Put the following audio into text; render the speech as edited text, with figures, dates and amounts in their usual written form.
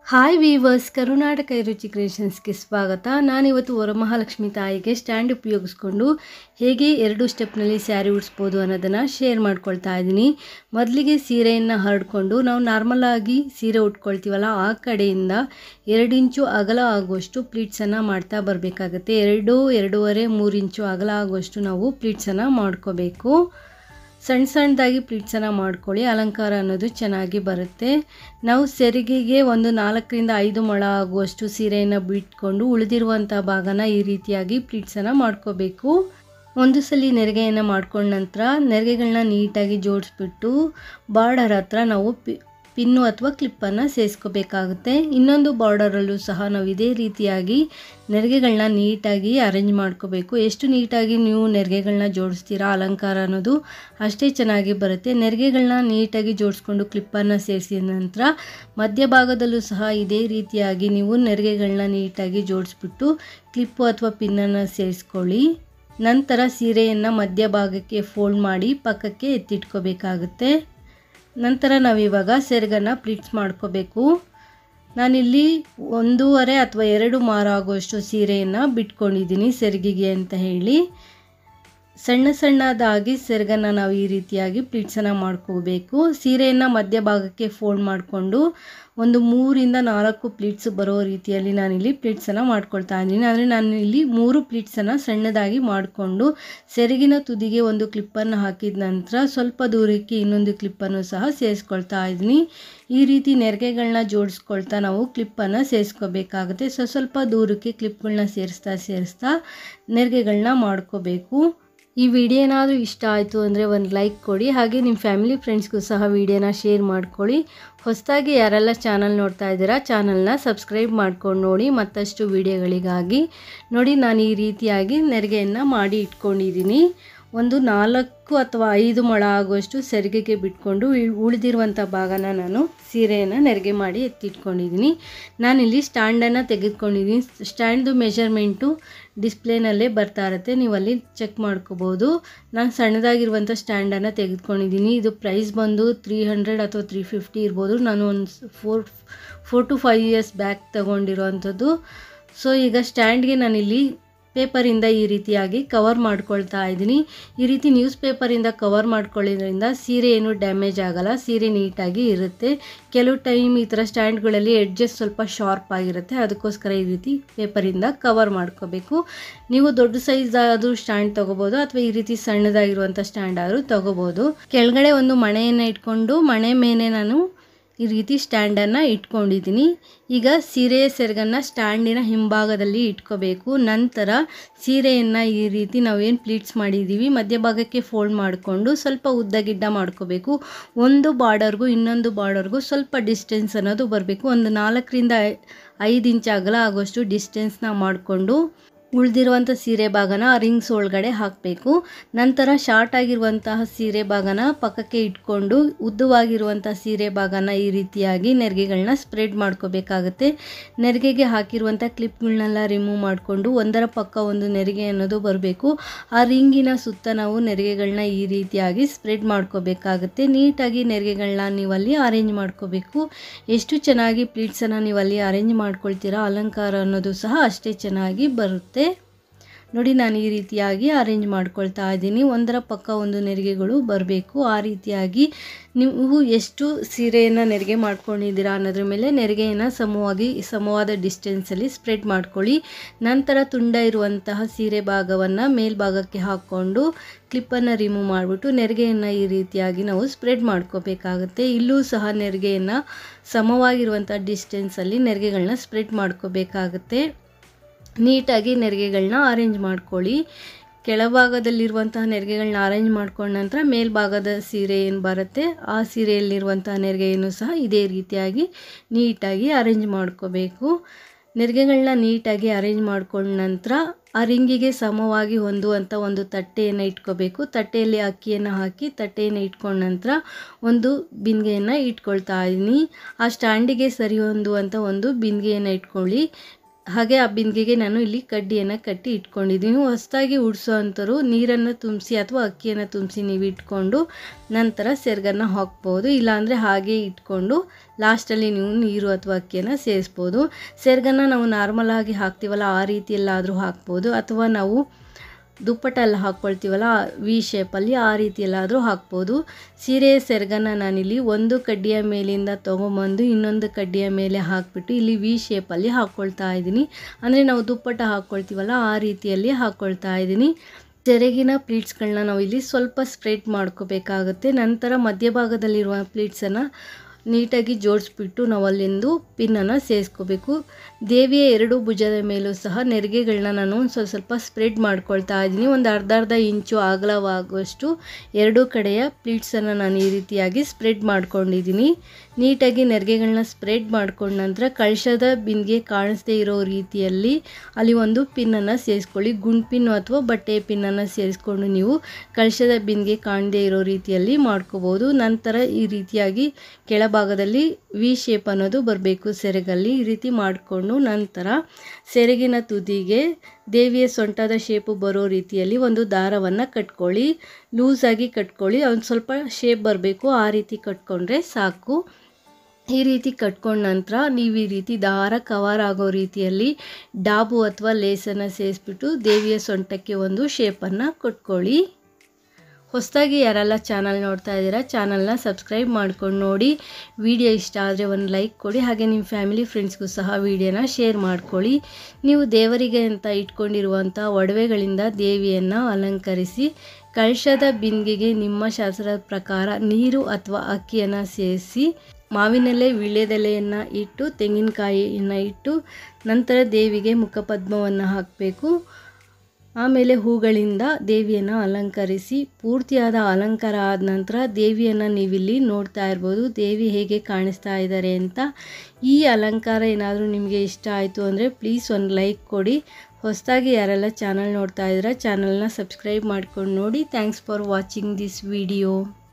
Hi viewers, Karnataka ರುಚಿ ಕ್ರಿಯೇಷನ್ಸ್ಗೆ ಸ್ವಾಗತ. ನಾನಿವತ್ತು ವರಮಹಾಲಕ್ಷ್ಮಿ ತಾಯಿಗೆ ಸ್ಟ್ಯಾಂಡ್ ಉಪಯೋಗಿಸ್ಕೊಂಡು ಹೇಗೆ 2 ಸ್ಟೆಪ್ನಲ್ಲಿ ಸ್ಯಾರಿ ಉಡಿಸ್ಬೋದು ಅನ್ನೋದನ್ನು ಶೇರ್ ಮಾಡ್ಕೊಳ್ತಾ ಇದ್ದೀನಿ. ಮೊದಲಿಗೆ ಸೀರೆಯನ್ನು ಹರಡ್ಕೊಂಡು ನಾವು ನಾರ್ಮಲಾಗಿ ಸೀರೆ ಉಟ್ಕೊಳ್ತೀವಲ್ಲ, ಆ ಕಡೆಯಿಂದ 2 ಇಂಚು ಅಗಲ ಆಗುವಷ್ಟು ಪ್ಲೀಟ್ಸನ್ನು ಮಾಡ್ತಾ ಬರಬೇಕಾಗುತ್ತೆ. 2-2.5 3 ಇಂಚು ಅಗಲ ಆಗುವಷ್ಟು ನಾವು ಪ್ಲೀಟ್ಸನ್ನು ಮಾಡ್ಕೋಬೇಕು. ಸಣ್ಣದಾಗಿ ಪ್ಲೀಟ್ಸನ್ನು ಮಾಡ್ಕೊಳ್ಳಿ, ಅಲಂಕಾರ ಅನ್ನೋದು ಚೆನ್ನಾಗಿ ಬರುತ್ತೆ. ನಾವು ಸೆರಿಗೆಗೆ ಒಂದು 4-5 ಮೊಳ ಆಗುವಷ್ಟು ಸೀರೆಯನ್ನು ಬಿಟ್ಕೊಂಡು ಉಳಿದಿರುವಂಥ ಭಾಗನ ಈ ರೀತಿಯಾಗಿ ಪ್ಲೀಟ್ಸನ್ನು ಮಾಡ್ಕೋಬೇಕು. ಒಂದು ಸಲ ನೆರಿಗೆಯನ್ನು ಮಾಡ್ಕೊಂಡ ನಂತರ ನೆರಿಗೆಗಳನ್ನ ನೀಟಾಗಿ ಜೋಡಿಸ್ಬಿಟ್ಟು ಬಾರ್ಡರ್ ಹತ್ರ ನಾವು ಪಿನ್ನು ಅಥವಾ ಕ್ಲಿಪ್ಪನ್ನು ಸೇರಿಸ್ಕೋಬೇಕಾಗುತ್ತೆ. ಇನ್ನೊಂದು ಬಾರ್ಡರಲ್ಲೂ ಸಹ ನಾವು ಇದೇ ರೀತಿಯಾಗಿ ನೆರಿಗೆಗಳನ್ನ ನೀಟಾಗಿ ಅರೇಂಜ್ ಮಾಡ್ಕೋಬೇಕು. ಎಷ್ಟು ನೀಟಾಗಿ ನೀವು ನೆರಿಗೆಗಳನ್ನ ಜೋಡಿಸ್ತೀರಾ, ಅಲಂಕಾರ ಅನ್ನೋದು ಅಷ್ಟೇ ಚೆನ್ನಾಗಿ ಬರುತ್ತೆ. ನೆರಿಗೆಗಳನ್ನ ನೀಟಾಗಿ ಜೋಡಿಸ್ಕೊಂಡು ಕ್ಲಿಪ್ಪನ್ನು ಸೇರಿಸಿದ ನಂತರ ಮಧ್ಯಭಾಗದಲ್ಲೂ ಸಹ ಇದೇ ರೀತಿಯಾಗಿ ನೀವು ನೆರಿಗೆಗಳನ್ನ ನೀಟಾಗಿ ಜೋಡಿಸ್ಬಿಟ್ಟು ಕ್ಲಿಪ್ಪು ಅಥವಾ ಪಿನ್ನನ್ನು ಸೇರಿಸ್ಕೊಳ್ಳಿ. ನಂತರ ಸೀರೆಯನ್ನು ಮಧ್ಯಭಾಗಕ್ಕೆ ಫೋಲ್ಡ್ ಮಾಡಿ ಪಕ್ಕಕ್ಕೆ ಎತ್ತಿಟ್ಕೋಬೇಕಾಗುತ್ತೆ. ನಂತರ ನಾವಿವಾಗ ಸೆರಗನ್ನು ಪ್ಲೀಟ್ಸ್ ಮಾಡ್ಕೋಬೇಕು. ನಾನಿಲ್ಲಿ 1.5 ಅಥವಾ 2 ಮಾರು ಆಗುವಷ್ಟು ಸೀರೆಯನ್ನು ಬಿಟ್ಕೊಂಡಿದ್ದೀನಿ ಸೆರಗಿಗೆ ಅಂತ ಹೇಳಿ. ಸಣ್ಣದಾಗಿ ಸೆರಗನ್ನು ನಾವು ಈ ರೀತಿಯಾಗಿ ಪ್ಲೀಟ್ಸನ್ನು ಮಾಡ್ಕೋಬೇಕು. ಸೀರೆಯನ್ನು ಮಧ್ಯಭಾಗಕ್ಕೆ ಫೋಲ್ಡ್ ಮಾಡಿಕೊಂಡು ಒಂದು 3-4 ಪ್ಲೀಟ್ಸ್ ಬರೋ ರೀತಿಯಲ್ಲಿ ನಾನಿಲ್ಲಿ ಪ್ಲೀಟ್ಸನ್ನು ಮಾಡ್ಕೊಳ್ತಾ ಇದ್ದೀನಿ. ಅಂದರೆ ನಾನು ಇಲ್ಲಿ 3 ಪ್ಲೀಟ್ಸನ್ನು ಸಣ್ಣದಾಗಿ ಮಾಡಿಕೊಂಡು ಸೆರಗಿನ ತುದಿಗೆ ಒಂದು ಕ್ಲಿಪ್ಪನ್ನು ಹಾಕಿದ ನಂತರ ಸ್ವಲ್ಪ ದೂರಕ್ಕೆ ಇನ್ನೊಂದು ಕ್ಲಿಪ್ಪನ್ನು ಸಹ ಸೇರಿಸ್ಕೊಳ್ತಾ ಇದ್ದೀನಿ. ಈ ರೀತಿ ನೆರಿಗೆಗಳನ್ನ ಜೋಡಿಸ್ಕೊಳ್ತಾ ನಾವು ಕ್ಲಿಪ್ಪನ್ನು ಸೇರಿಸ್ಕೋಬೇಕಾಗುತ್ತೆ. ಸ್ವಲ್ಪ ದೂರಕ್ಕೆ ಕ್ಲಿಪ್ಗಳನ್ನ ಸೇರಿಸ್ತಾ ನೆರಿಗೆಗಳನ್ನ ಮಾಡ್ಕೋಬೇಕು. ಈ ವಿಡಿಯೋ ಏನಾದರೂ ಇಷ್ಟ ಆಯಿತು ಅಂದರೆ ಒಂದು ಲೈಕ್ ಕೊಡಿ. ಹಾಗೆ ನಿಮ್ಮ ಫ್ಯಾಮಿಲಿ ಫ್ರೆಂಡ್ಸ್ಗೂ ಸಹ ವಿಡಿಯೋನ ಶೇರ್ ಮಾಡ್ಕೊಳ್ಳಿ. ಹೊಸದಾಗಿ ಯಾರೆಲ್ಲ ಚಾನಲ್ ನೋಡ್ತಾ ಇದ್ದೀರಾ, ಚಾನಲ್ನ ಸಬ್ಸ್ಕ್ರೈಬ್ ಮಾಡ್ಕೊಂಡು ನೋಡಿ ಮತ್ತಷ್ಟು ವಿಡಿಯೋಗಳಿಗಾಗಿ. ನೋಡಿ, ನಾನು ಈ ರೀತಿಯಾಗಿ ನೆರಿಗೆಯನ್ನು ಮಾಡಿ ಇಟ್ಕೊಂಡಿದ್ದೀನಿ. ಒಂದು 4 ಅಥವಾ 5 ಮೊಳ ಆಗುವಷ್ಟು ಸೆರಗಿಗೆ ಬಿಟ್ಕೊಂಡು ಉಳಿದಿರುವಂಥ ಭಾಗನ ನಾನು ಸೀರೆಯನ್ನು ನೆರಿಗೆ ಮಾಡಿ ಎತ್ತಿಟ್ಕೊಂಡಿದ್ದೀನಿ. ನಾನಿಲ್ಲಿ ಸ್ಟ್ಯಾಂಡನ್ನು ತೆಗೆದುಕೊಂಡಿದ್ದೀನಿ. ಸ್ಟ್ಯಾಂಡ್ದು ಮೆಷರ್ಮೆಂಟು ಡಿಸ್ಪ್ಲೇನಲ್ಲೇ ಬರ್ತಾ ಇರುತ್ತೆ, ನೀವಲ್ಲಿ ಚೆಕ್ ಮಾಡ್ಕೋಬೋದು. ನಾನು ಸಣ್ಣದಾಗಿರುವಂಥ ಸ್ಟ್ಯಾಂಡನ್ನು ತೆಗೆದುಕೊಂಡಿದ್ದೀನಿ. ಇದು ಪ್ರೈಸ್ ಬಂದು 300 ಅಥವಾ 350 ಇರ್ಬೋದು. ನಾನು ಒಂದು 4 to 5 years ಬ್ಯಾಕ್ ತೊಗೊಂಡಿರೋವಂಥದ್ದು. ಸೊ ಈಗ ಸ್ಟ್ಯಾಂಡ್ಗೆ ನಾನಿಲ್ಲಿ ಪೇಪರಿಂದ ಈ ರೀತಿಯಾಗಿ ಕವರ್ ಮಾಡ್ಕೊಳ್ತಾ ಇದ್ದೀನಿ. ಈ ರೀತಿ ನ್ಯೂಸ್ ಪೇಪರಿಂದ ಕವರ್ ಮಾಡ್ಕೊಳ್ಳೋದ್ರಿಂದ ಸೀರೆ ಏನು ಡ್ಯಾಮೇಜ್ ಆಗೋಲ್ಲ, ಸೀರೆ ನೀಟಾಗಿ ಇರುತ್ತೆ. ಕೆಲವು ಟೈಮ್ ಈ ಥರ ಸ್ಟ್ಯಾಂಡ್ಗಳಲ್ಲಿ ಎಡ್ಜಸ್ ಸ್ವಲ್ಪ ಶಾರ್ಪ್ ಆಗಿರುತ್ತೆ, ಅದಕ್ಕೋಸ್ಕರ ಈ ರೀತಿ ಪೇಪರಿಂದ ಕವರ್ ಮಾಡ್ಕೋಬೇಕು. ನೀವು ದೊಡ್ಡ ಸೈಜ್ ಆದರೂ ಸ್ಟ್ಯಾಂಡ್ ತೊಗೋಬೋದು ಅಥವಾ ಈ ರೀತಿ ಸಣ್ಣದಾಗಿರುವಂಥ ಸ್ಟ್ಯಾಂಡ್ ಆದರೂ ತೊಗೋಬೋದು. ಕೆಳಗಡೆ ಒಂದು ಮಣೆಯನ್ನು ಇಟ್ಕೊಂಡು ಮಣೆ ಮೇಲೆ ನಾನು ಈ ರೀತಿ ಸ್ಟ್ಯಾಂಡನ್ನು ಇಟ್ಕೊಂಡಿದ್ದೀನಿ. ಈಗ ಸೀರೆಯ ಸೆರಗನ್ನು ಸ್ಟ್ಯಾಂಡಿನ ಹಿಂಭಾಗದಲ್ಲಿ ಇಟ್ಕೋಬೇಕು. ನಂತರ ಸೀರೆಯನ್ನು ಈ ರೀತಿ ನಾವೇನು ಪ್ಲೀಟ್ಸ್ ಮಾಡಿದ್ದೀವಿ ಮಧ್ಯಭಾಗಕ್ಕೆ ಫೋಲ್ಡ್ ಮಾಡಿಕೊಂಡು ಸ್ವಲ್ಪ ಉದ್ದಗಿಡ್ಡ ಮಾಡ್ಕೋಬೇಕು. ಒಂದು ಬಾರ್ಡರ್ಗೂ ಇನ್ನೊಂದು ಬಾರ್ಡರ್ಗೂ ಸ್ವಲ್ಪ ಡಿಸ್ಟೆನ್ಸ್ ಅನ್ನೋದು ಬರಬೇಕು. ಒಂದು 4-5 ಇಂಚ್ ಅಗಲ ಆಗುವಷ್ಟು ಡಿಸ್ಟೆನ್ಸ್ನ ಮಾಡಿಕೊಂಡು ಉಳಿದಿರುವಂಥ ಸೀರೆ ಭಾಗನ ರಿಂಗ್ಸ್ ಒಳಗಡೆ ಹಾಕಬೇಕು. ನಂತರ ಶಾರ್ಟ್ ಆಗಿರುವಂತಹ ಸೀರೆ ಭಾಗನ ಪಕ್ಕಕ್ಕೆ ಇಟ್ಕೊಂಡು ಉದ್ದವಾಗಿರುವಂಥ ಸೀರೆ ಭಾಗನ ಈ ರೀತಿಯಾಗಿ ನೆರಿಗೆಗಳನ್ನ ಸ್ಪ್ರೆಡ್ ಮಾಡ್ಕೋಬೇಕಾಗುತ್ತೆ. ನೆರಿಗೆಗೆ ಹಾಕಿರುವಂಥ ಕ್ಲಿಪ್ಗಳನ್ನೆಲ್ಲ ರಿಮೂವ್ ಮಾಡಿಕೊಂಡು ಒಂದರ ಪಕ್ಕ ಒಂದು ನೆರಿಗೆ ಅನ್ನೋದು ಬರಬೇಕು. ಆ ರಿಂಗಿನ ಸುತ್ತ ನಾವು ನೆರಿಗೆಗಳನ್ನ ಈ ರೀತಿಯಾಗಿ ಸ್ಪ್ರೆಡ್ ಮಾಡ್ಕೋಬೇಕಾಗುತ್ತೆ. ನೀಟಾಗಿ ನೆರಿಗೆಗಳನ್ನ ನೀವಲ್ಲಿ ಅರೇಂಜ್ ಮಾಡ್ಕೋಬೇಕು. ಎಷ್ಟು ಚೆನ್ನಾಗಿ ಪ್ಲೀಟ್ಸನ್ನು ನೀವಲ್ಲಿ ಅರೇಂಜ್ ಮಾಡ್ಕೊಳ್ತೀರಾ, ಅಲಂಕಾರ ಅನ್ನೋದು ಸಹ ಅಷ್ಟೇ ಚೆನ್ನಾಗಿ ಬರುತ್ತೆ. ನೋಡಿ, ನಾನು ಈ ರೀತಿಯಾಗಿ ಅರೇಂಜ್ ಮಾಡ್ಕೊಳ್ತಾ ಇದ್ದೀನಿ. ಒಂದರ ಪಕ್ಕ ಒಂದು ನೆರಿಗೆಗಳು ಬರಬೇಕು. ಆ ರೀತಿಯಾಗಿ ನೀವು ಎಷ್ಟು ಸೀರೆಯನ್ನು ನೆರಿಗೆ ಮಾಡ್ಕೊಂಡಿದ್ದೀರಾ ಅನ್ನೋದ್ರ ಮೇಲೆ ನೆರಿಗೆಯನ್ನು ಸಮವಾದ ಡಿಸ್ಟೆನ್ಸಲ್ಲಿ ಸ್ಪ್ರೆಡ್ ಮಾಡ್ಕೊಳ್ಳಿ. ನಂತರ ತುಂಡ ಇರುವಂತಹ ಸೀರೆ ಭಾಗವನ್ನು ಮೇಲ್ಭಾಗಕ್ಕೆ ಹಾಕ್ಕೊಂಡು ಕ್ಲಿಪ್ಪನ್ನು ರಿಮೂವ್ ಮಾಡಿಬಿಟ್ಟು ನೆರಿಗೆಯನ್ನು ಈ ರೀತಿಯಾಗಿ ನಾವು ಸ್ಪ್ರೆಡ್ ಮಾಡ್ಕೋಬೇಕಾಗುತ್ತೆ. ಇಲ್ಲೂ ಸಹ ನೆರಿಗೆಯನ್ನು ಸಮವಾಗಿರುವಂಥ ಡಿಸ್ಟೆನ್ಸಲ್ಲಿ ನೆರಿಗೆಗಳನ್ನ ಸ್ಪ್ರೆಡ್ ಮಾಡ್ಕೋಬೇಕಾಗುತ್ತೆ. ನೀಟಾಗಿ ನೆರಿಗೆಗಳನ್ನ ಅರೇಂಜ್ ಮಾಡ್ಕೊಳ್ಳಿ. ಕೆಳಭಾಗದಲ್ಲಿರುವಂತಹ ನೆರಿಗೆಗಳನ್ನ ಅರೇಂಜ್ ಮಾಡ್ಕೊಂಡ ನಂತರ ಮೇಲ್ಭಾಗದ ಸೀರೆ ಏನು ಬರುತ್ತೆ ಆ ಸೀರೆಯಲ್ಲಿರುವಂತಹ ನೆರಿಗೆಯನ್ನು ಸಹ ಇದೇ ರೀತಿಯಾಗಿ ನೀಟಾಗಿ ಅರೇಂಜ್ ಮಾಡ್ಕೋಬೇಕು. ನೆರಿಗೆಗಳನ್ನ ನೀಟಾಗಿ ಅರೇಂಜ್ ಮಾಡ್ಕೊಂಡ ನಂತರ ಆ ರಿಂಗಿಗೆ ಸಮವಾಗಿ ಹೊಂದುವಂಥ ಒಂದು ತಟ್ಟೆಯನ್ನು ಇಟ್ಕೋಬೇಕು. ತಟ್ಟೆಯಲ್ಲಿ ಅಕ್ಕಿಯನ್ನು ಹಾಕಿ ತಟ್ಟೆಯನ್ನು ಇಟ್ಕೊಂಡ ನಂತರ ಒಂದು ಬಿಂದಿಗೆಯನ್ನು ಇಟ್ಕೊಳ್ತಾ ಇದ್ದೀನಿ. ಆ ಸ್ಟ್ಯಾಂಡಿಗೆ ಸರಿ ಹೊಂದುವಂಥ ಒಂದು ಬಿಂದಿಗೆಯನ್ನು ಇಟ್ಕೊಳ್ಳಿ. ಹಾಗೆ ಆ ಬಿಂದಿಗೆಗೆ ನಾನು ಇಲ್ಲಿ ಕಡ್ಡಿಯನ್ನು ಕಟ್ಟಿ ಇಟ್ಕೊಂಡಿದ್ದೀನಿ. ಹೊಸದಾಗಿ ಉಡ್ಸೋ ಅಂಥವ್ರು ನೀರನ್ನು ತುಂಬಿಸಿ ಅಥವಾ ಅಕ್ಕಿಯನ್ನು ತುಂಬಿಸಿ ನೀವು ಇಟ್ಕೊಂಡು ನಂತರ ಸೆರಗನ್ನು ಹಾಕ್ಬೋದು. ಇಲ್ಲಾಂದರೆ ಹಾಗೆ ಇಟ್ಕೊಂಡು ಲಾಸ್ಟಲ್ಲಿ ನೀವು ನೀರು ಅಥವಾ ಅಕ್ಕಿಯನ್ನು ಸೇರಿಸ್ಬೋದು. ಸೆರಗನ್ನು ನಾವು ನಾರ್ಮಲಾಗಿ ಹಾಕ್ತೀವಲ್ಲ ಆ ರೀತಿಯಲ್ಲಾದರೂ ಹಾಕ್ಬೋದು, ಅಥವಾ ನಾವು ದುಪ್ಪಟ್ಟ ಎಲ್ಲ ಹಾಕ್ಕೊಳ್ತೀವಲ್ಲ ವಿ ಶೇಪಲ್ಲಿ ಆ ರೀತಿಯಲ್ಲಾದರೂ ಹಾಕ್ಬೋದು. ಸೀರೆಯ ಸೆರಗನ್ನು ನಾನಿಲ್ಲಿ ಒಂದು ಕಡ್ಡಿಯ ಮೇಲಿಂದ ತೊಗೊಂಬಂದು ಇನ್ನೊಂದು ಕಡ್ಡಿಯ ಮೇಲೆ ಹಾಕಿಬಿಟ್ಟು ಇಲ್ಲಿ ವಿ ಶೇಪಲ್ಲಿ ಹಾಕ್ಕೊಳ್ತಾ ಇದ್ದೀನಿ. ಅಂದರೆ ನಾವು ದುಪ್ಪಟ್ಟ ಹಾಕ್ಕೊಳ್ತೀವಲ್ಲ ಆ ರೀತಿಯಲ್ಲಿ ಹಾಕ್ಕೊಳ್ತಾ ಇದ್ದೀನಿ. ಸೆರಗಿನ ಪ್ಲೀಟ್ಸ್ಗಳನ್ನ ನಾವು ಇಲ್ಲಿ ಸ್ವಲ್ಪ ಸ್ಪ್ರೆಡ್ ಮಾಡ್ಕೋಬೇಕಾಗುತ್ತೆ. ನಂತರ ಮಧ್ಯಭಾಗದಲ್ಲಿರುವ ಪ್ಲೀಟ್ಸನ್ನು ನೀಟಾಗಿ ಜೋಡಿಸ್ಬಿಟ್ಟು ನಾವು ಅಲ್ಲಿಂದು ಪಿನ್ನನ್ನು ಸೇರಿಸ್ಕೋಬೇಕು. ದೇವಿಯ ಎರಡು ಭುಜದ ಮೇಲೂ ಸಹ ನೆರಿಗೆಗಳನ್ನ ನಾನು ಸ್ವಲ್ಪ ಸ್ಪ್ರೆಡ್ ಮಾಡ್ಕೊಳ್ತಾ ಇದ್ದೀನಿ. ಒಂದು ಅರ್ಧ ಇಂಚು ಅಗಲವಾಗುವಷ್ಟು ಎರಡೂ ಕಡೆಯ ಪ್ಲೀಟ್ಸನ್ನು ನಾನು ಈ ರೀತಿಯಾಗಿ ಸ್ಪ್ರೆಡ್ ಮಾಡ್ಕೊಂಡಿದ್ದೀನಿ. ನೀಟಾಗಿ ನೆರಿಗೆಗಳನ್ನ ಸ್ಪ್ರೆಡ್ ಮಾಡ್ಕೊಂಡ ನಂತರ ಕಳಶದ ಬಿಂದಿಗೆ ಕಾಣಿಸದೇ ಇರೋ ರೀತಿಯಲ್ಲಿ ಅಲ್ಲಿ ಒಂದು ಪಿನ್ನನ್ನು ಸೇರಿಸ್ಕೊಳ್ಳಿ. ಗುಂಡು ಪಿನ್ನು ಅಥವಾ ಬಟ್ಟೆ ಪಿನ್ನನ್ನು ಸೇರಿಸ್ಕೊಂಡು ನೀವು ಕಳಶದ ಬಿಂದಿಗೆ ಕಾಣದೇ ಇರೋ ರೀತಿಯಲ್ಲಿ ಮಾಡ್ಕೋಬೋದು. ನಂತರ ಈ ರೀತಿಯಾಗಿ ಕೆಳಭಾಗದಲ್ಲಿ ವಿ ಶೇಪ್ ಅನ್ನೋದು ಬರಬೇಕು ಸೆರಗಲ್ಲಿ. ಈ ರೀತಿ ಮಾಡಿಕೊಂಡು ನಂತರ ಸೆರಗಿನ ತುದಿಗೆ ದೇವಿಯ ಸೊಂಟದ ಶೇಪು ಬರೋ ರೀತಿಯಲ್ಲಿ ಒಂದು ದಾರವನ್ನು ಕಟ್ಕೊಳ್ಳಿ. ಲೂಸಾಗಿ ಕಟ್ಕೊಳ್ಳಿ, ಒಂದು ಸ್ವಲ್ಪ ಶೇಪ್ ಬರಬೇಕು, ಆ ರೀತಿ ಕಟ್ಕೊಂಡ್ರೆ ಸಾಕು. ಈ ರೀತಿ ಕಟ್ಕೊಂಡ ನಂತರ ನೀವು ಈ ರೀತಿ ದಾರ ಕವರ್ ಆಗೋ ರೀತಿಯಲ್ಲಿ ಡಾಬು ಅಥವಾ ಲೇಸನ್ನು ಸೇರಿಸ್ಬಿಟ್ಟು ದೇವಿಯ ಸೊಂಟಕ್ಕೆ ಒಂದು ಶೇಪನ್ನು ಕೊಟ್ಕೊಳ್ಳಿ. ಹೊಸದಾಗಿ ಯಾರೆಲ್ಲ ಚಾನಲ್ ನೋಡ್ತಾ ಇದ್ದೀರಾ ಚಾನಲ್ನ ಸಬ್ಸ್ಕ್ರೈಬ್ ಮಾಡ್ಕೊಂಡು ನೋಡಿ. ವಿಡಿಯೋ ಇಷ್ಟ ಆದರೆ ಒಂದು ಲೈಕ್ ಕೊಡಿ. ಹಾಗೆ ನಿಮ್ಮ ಫ್ಯಾಮಿಲಿ ಫ್ರೆಂಡ್ಸ್ಗೂ ಸಹ ವಿಡಿಯೋನ ಶೇರ್ ಮಾಡ್ಕೊಳ್ಳಿ. ನೀವು ದೇವರಿಗೆ ಅಂತ ಇಟ್ಕೊಂಡಿರುವಂಥ ಒಡವೆಗಳಿಂದ ದೇವಿಯನ್ನು ಅಲಂಕರಿಸಿ ಕಳಶದ ಬಿಂದಿಗೆಗೆ ನಿಮ್ಮ ಶಾಸ್ತ್ರದ ಪ್ರಕಾರ ನೀರು ಅಥವಾ ಅಕ್ಕಿಯನ್ನು ಸೇರಿಸಿ ಮಾವಿನೆಲೆ ವೀಳ್ಯದೆಲೆಯನ್ನು ಇಟ್ಟು ತೆಂಗಿನಕಾಯಿಯನ್ನು ಇಟ್ಟು ನಂತರ ದೇವಿಗೆ ಮುಖಪದ್ಮವನ್ನು ಹಾಕಬೇಕು. ಆಮೇಲೆ ಹೂಗಳಿಂದ ದೇವಿಯನ್ನು ಅಲಂಕರಿಸಿ ಪೂರ್ತಿಯಾದ ಅಲಂಕಾರ ಆದ ನಂತರ ದೇವಿಯನ್ನು ನೀವಿಲ್ಲಿ ನೋಡ್ತಾ ಇರ್ಬೋದು ದೇವಿ ಹೇಗೆ ಕಾಣಿಸ್ತಾ ಇದ್ದಾರೆ ಅಂತ. ಈ ಅಲಂಕಾರ ಏನಾದರೂ ನಿಮಗೆ ಇಷ್ಟ ಆಯಿತು ಅಂದರೆ ಪ್ಲೀಸ್ ಒಂದು ಲೈಕ್ ಕೊಡಿ. ಹೊಸದಾಗಿ ಯಾರೆಲ್ಲ ಚಾನಲ್ ನೋಡ್ತಾ ಇದ್ದೀರಾ ಚಾನಲ್ನ ಸಬ್ಸ್ಕ್ರೈಬ್ ಮಾಡ್ಕೊಂಡು ನೋಡಿ. Thanks for watching this video.